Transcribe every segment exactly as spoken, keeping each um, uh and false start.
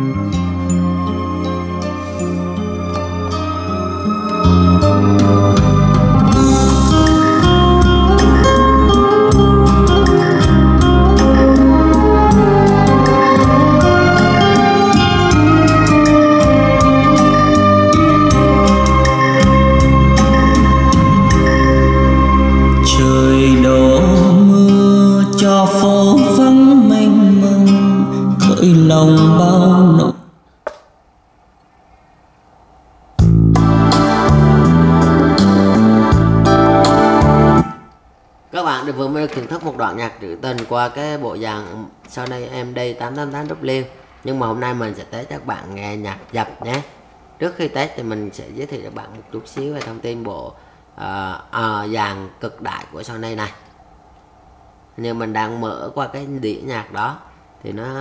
Các bạn vừa mới thưởng thức một đoạn nhạc trữ tình qua cái bộ dàn Sau Đây Em Đây tám tám tám W. Nhưng mà hôm nay mình sẽ test cho các bạn nghe nhạc dập nhé. Trước khi test thì mình sẽ giới thiệu cho các bạn một chút xíu về thông tin bộ uh, uh, dàn cực đại của Sau Đây này. Nhưng mình đang mở qua cái đĩa nhạc đó thì nó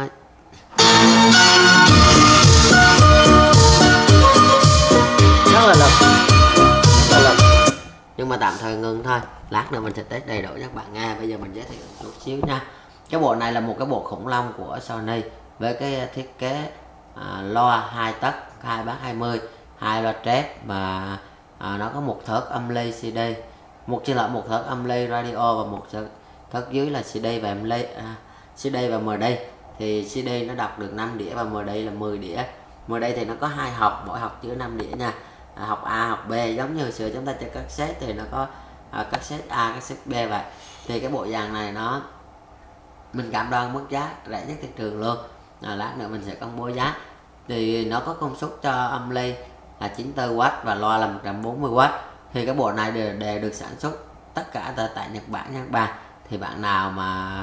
rất là lực, rất là lực. Nhưng mà tạm thời ngưng thôi, lát nữa mình sẽ test đầy đủ cho các bạn nghe. Bây giờ mình giới thiệu một chút xíu nha. Cái bộ này là một cái bộ khủng long của Sony với cái thiết kế à, loa hai tấc hai bát hai mươi, hai loa trép và à, nó có một thớt âm ly xê đê, một trên lợi một thớt âm ly radio và một thớt dưới là xê đê và âm ly à, xê đê và em đê. Thì xê đê nó đọc được năm đĩa và em đê là mười đĩa. em đê thì nó có hai học, mỗi học chứa năm đĩa nha. À, học A, học B, giống như hồi xưa chúng ta chơi cassette thì nó có à, cassette A, cassette B vậy. Thì cái bộ dàn này nó mình cảm đoan mức giá rẻ nhất thị trường luôn. À, lát nữa mình sẽ công bố giá. Thì nó có công suất cho âm ly là chín mươi tư oát và loa là một trăm bốn mươi oát. Thì cái bộ này đều, đều được sản xuất tất cả tại Nhật Bản nha các bạn. Thì bạn nào mà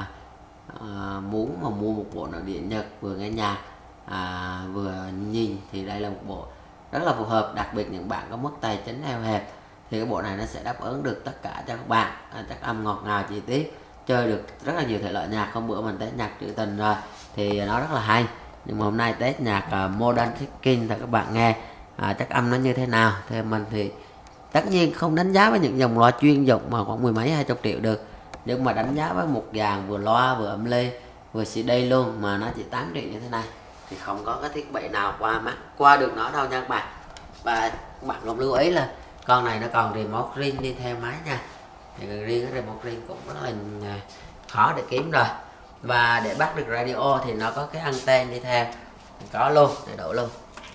à, muốn mà mua một bộ nội địa Nhật vừa nghe nhạc à, vừa nhìn thì đây là một bộ rất là phù hợp, đặc biệt những bạn có mức tài chính eo hẹp thì cái bộ này nó sẽ đáp ứng được tất cả cho các bạn. À, chắc âm ngọt ngào chi tiết, chơi được rất là nhiều thể loại nhạc. Hôm bữa mình test nhạc trữ tình rồi thì nó rất là hay, nhưng mà hôm nay test nhạc uh, Modern Talking thì các bạn nghe à, chắc âm nó như thế nào. Theo mình thì tất nhiên không đánh giá với những dòng loa chuyên dụng mà khoảng mười mấy hai chục triệu được, nhưng mà đánh giá với một dàn vừa loa vừa âm ly vừa xê đê luôn mà nó chỉ tám triệu như thế này thì không có cái thiết bị nào qua mắt qua được nó đâu nha các bạn. Và các bạn cũng lưu ý là con này nó còn remote ring đi theo máy nha. Thì riêng cái remote ring cũng rất là khó để kiếm rồi. Và để bắt được radio thì nó có cái anten đi theo, có luôn, để đổ luôn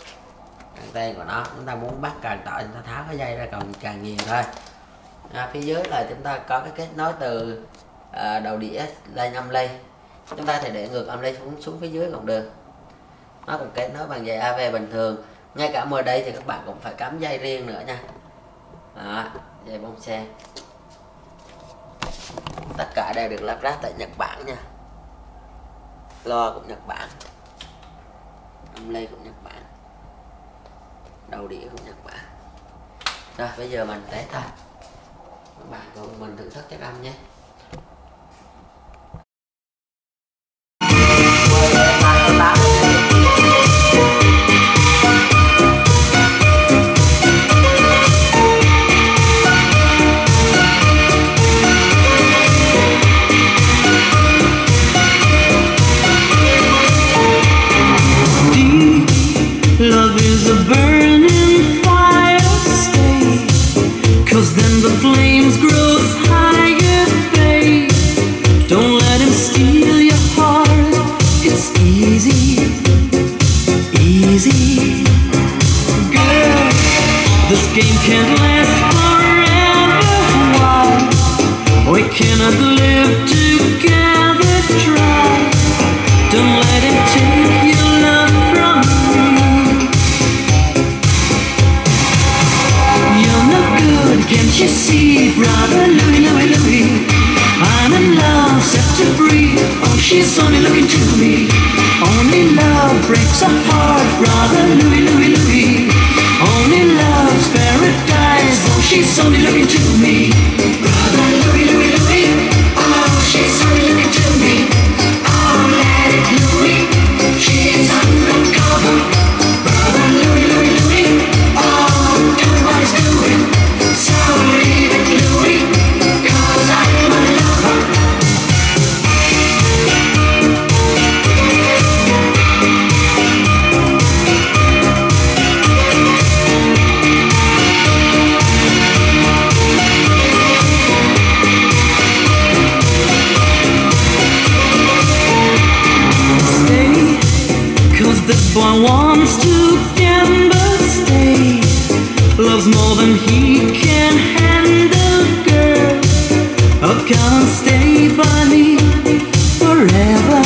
anten của nó. Chúng ta muốn bắt càng tỏ chúng ta tháo cái dây ra còn càng nhiều thôi. À, phía dưới là chúng ta có cái kết nối từ à, đầu đĩa lên âm ly. Chúng ta thể để ngược âm ly xuống, xuống phía dưới cũng được. Nó cũng kết nối bằng dây a vê bình thường. Ngay cả ở đây thì các bạn cũng phải cắm dây riêng nữa nha. Đó, dây bông xe. Tất cả đều được lắp ráp tại Nhật Bản nha. Loa cũng Nhật Bản, âm ly cũng Nhật Bản, đầu đĩa cũng Nhật Bản. Rồi bây giờ mình test thôi, các bạn cùng mình thưởng thức chất âm nhé. Love is a burning fire, stay, 'cause then the flames grow higher, babe. Don't let him steal your heart, it's easy, easy. Girl, this game can't last forever, why? We cannot live together, try. Don't let him take your love from me. Can't you see, brother Louie, Louie, Louie? I'm in love, set to free. Oh, she's only looking to me. Only love breaks a heart, brother Louie, Louie, Louie. Only love's paradise. Oh, she's only looking to me. Brother Louie, Louie, Louie. Oh, she's only looking to me. Oh, let it Louie. She's undercover. Brother Louie, Louie, Louie. Oh, do what he's doing. So leave it, Louie, 'cause I'm a lover. 'cause this boy wants to gamble, stay. Loves more than he can handle, girl. Oh, come and stay by me forever,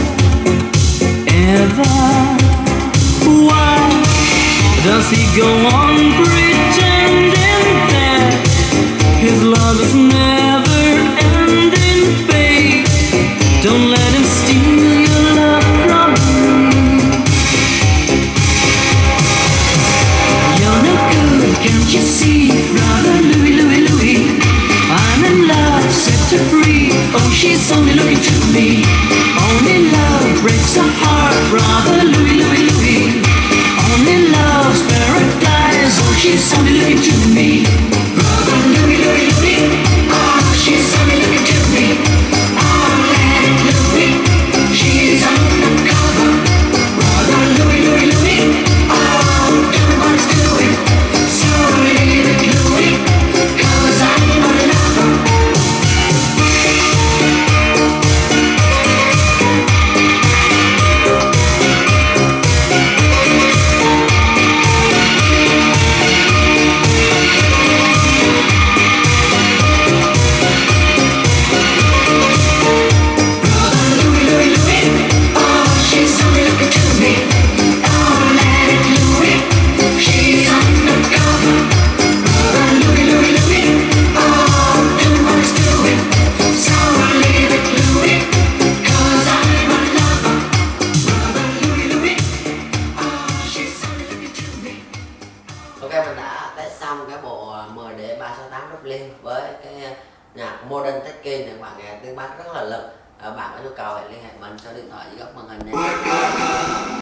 ever. Why does he go on pretending that his love is never ending, babe? Don't let him steal your love from me. You're no good, can't you see? Brother Louie, Louie, Louie, I'm in love, set her free. Oh, she's only looking to me. Only love breaks her heart, brother Louie, Louie, Louie. Only love's paradise. Oh, she's only looking to me. Brother Louie, Louie, Louie. Oh, she's only looking to me. Oh, Aunt Louie, she's undercover. Brother Louie, Louie, Louie. Oh, do what it's doing. So leave it, Louie, 'cause I'm a lover. Ok, mình đã test xong cái bộ em đê ba sáu tám Rockland với cái nhạc Modern Talking để các bạn nghe tiếng bass rất là lực. Bạn có nhu cầu hãy liên hệ mình số điện thoại dưới góc màn hình nhé.